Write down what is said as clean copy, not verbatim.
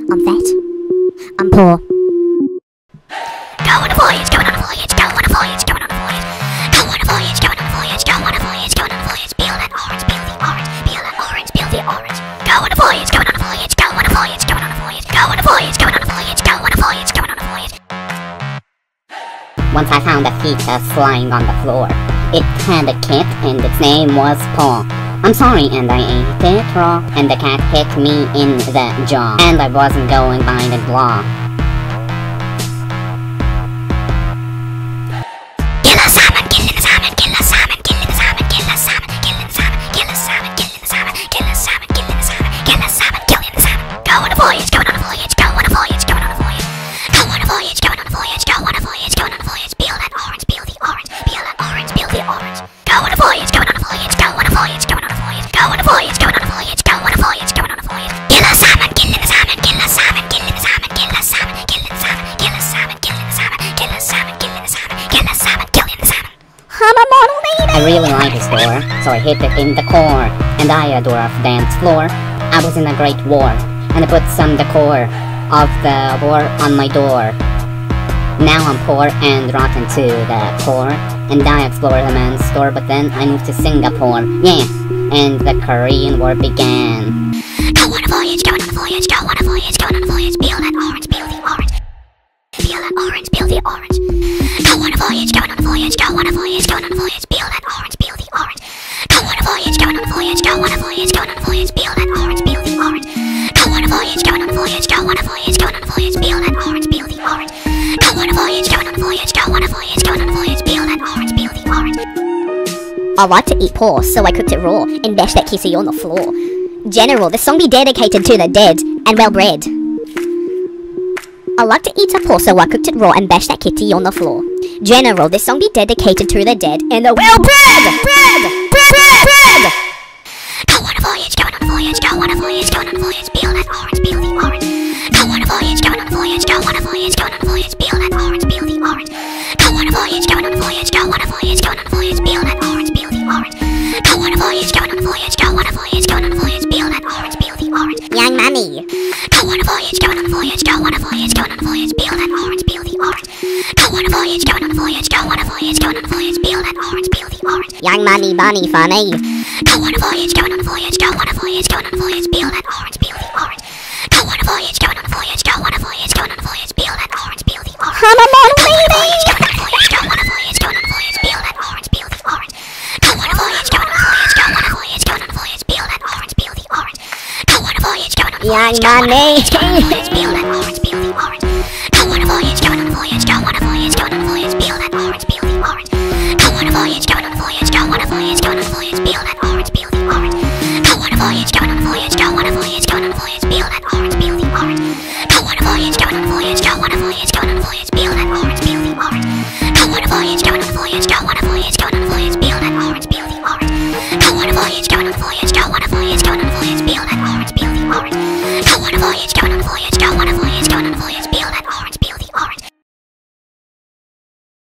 I'm fat. I'm poor. Go on a voyage, going on a voyage, go on a voyage, going on a voyage. Go on a voyage, going on a voyage, go on a voyage, going on a voyage. Peel that orange, peel the orange, peel that orange, peel the orange. Go on a voyage, going on a voyage, go on a voyage, going on a voyage. Go on a voyage, going on a voyage, go on a voyage, going on a voyage. Once I found a fetus lying on the floor. It had a cat and its name was Paw. I'm sorry, and I ate it raw, and the cat hit me in the jaw, and I wasn't going by the law. Kill a salmon, killing the salmon, kill a salmon, killing the salmon, kill a salmon, killing the salmon, kill a salmon, killing the salmon, kill a salmon, killing the salmon, kill a salmon, killing the salmon. Go on a voyage, going on a voyage, go on a voyage, going on a voyage. Go on a voyage, going on a voyage, go on a voyage, going on a voyage. Peel that orange, peel the orange, peel that orange, peel the orange. Go on a voyage, going on a voyage, go on a voyage, going on a voyage. Go on a voyage, going on a voyage, go on a voyage, going on a voyage. Kill a salmon, killing the salmon, kill a salmon, killing the salmon, kill a salmon, killing the salmon, kill a salmon, killing the salmon, kill a salmon, killing the salmon, kill a salmon, killing the salmon. I'm a model lady. I really like his door, so I hit it in the core, and I adore off dance floor. I was in a great war, and I put some decor of the war on my door. Now I'm poor and rotten to the core, and I explore the men's store, but then I moved to Singapore, yeah, and the Korean War began. Go on a voyage, go on a voyage, go on a voyage, go on a voyage. Peel that orange, peel the orange. Peel that orange, peel the orange. Go on a voyage, go on a voyage, go on a voyage, go on a voyage. Peel that orange, peel the orange. Go on a voyage, go on a voyage, go on a voyage, go on a voyage. Peel that orange, peel the orange. Go on a voyage, go on a voyage, go on a voyage, go on a voyage. Peel that orange, peel the orange. Go on a voyage, go on a voyage, go on a voyage, go on a voyage. Peel that orange, peel the orange. I like to eat pork, so I cooked it raw and bashed that kissy on the floor. General, this song be dedicated to the dead and well-bred. I like to eat a pork, so I cooked it raw and bashed that kitty on the floor. General, this song be dedicated to the dead and the well-bred! Bread! Go on a voyage, go on a voyage, go on a voyage, go on a voyage. Peel that orange, peel the orange. Go on a voyage, go on a voyage, go on a voyage, go on a voyage. Peel that orange, peel the orange. Go on a voyage, go on a voyage, go on a voyage, go on a voyage. Peel that orange, peel the orange. Go on a voyage, go on a voyage, go on a voyage, go on a voyage. Peel that orange, peel the orange. Young money. Go on a voyage, go on a voyage, go on a voyage, go on a voyage. Peel that orange, peel the orange. Go on a voyage, go on a voyage, go on a voyage, go on a voyage. Peel that orange, peel the orange. Young money, bunny, funny. Go on a voyage, go on a voyage, go on a voyage, go on a voyage. Peel that orange, peel the orange. Go on a voyage, go on a voyage, go on a voyage, go on a voyage. Peel that orange, peel the orange. I'm a model lady. Go on a voyage, go on a voyage, go on a voyage. Peel that orange, peel the orange. Go on a voyage, go on a voyage, go on a voyage, go on a voyage. Peel that orange, peel the orange. Go on a voyage, go on a voyage, Young go on a money. voyage, go on a voyage. Peel that orange.